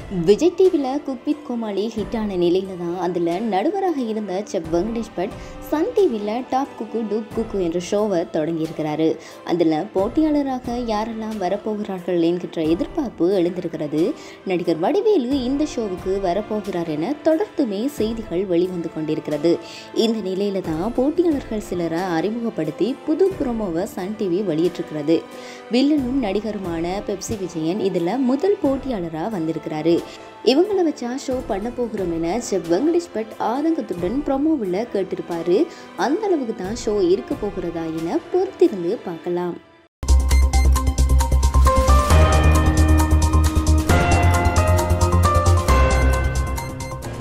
விஜய் டிவியில் cook with கோமாளி ஹிட்டான நிலையில தான் அதில் நடுவராக இருந்த செஃப் வெங்கடேஷ் பட் சன் டிவியில் டாப் குக்கு டூப் குக்கு என்ற ஷோவை தொடங்கியிருக்கிறாரு. அதில் போட்டியாளராக யாரெல்லாம் வரப்போகிறார்கள் என்கின்ற எதிர்பார்ப்பு எழுந்திருக்கிறது. நடிகர் வடிவேலு இந்த ஷோவுக்கு வரப்போகிறார் என தொடர்ந்துமே செய்திகள் வெளிவந்து கொண்டிருக்கிறது. இந்த நிலையில தான் போட்டியாளர்கள் சிலரை அறிமுகப்படுத்தி புது ப்ரோமோவை சன் டிவி வெளியிட்டிருக்கிறது. வில்லனும் நடிகருமான பெப்சி விஜயன் இதில் முதல் போட்டியாளராக வந்திருக்கிறாரு. இவங்களை வச்சா ஷோ பண்ண போகிறோம் என செஃப் வெங்கடேஷ் பட் ஆதங்கத்துடன் ப்ரோமோவில் கேட்டிருப்பாரு. அந்த அளவுக்கு தான் ஷோ இருக்க போகிறதா என பொறுத்திருந்து பார்க்கலாம்.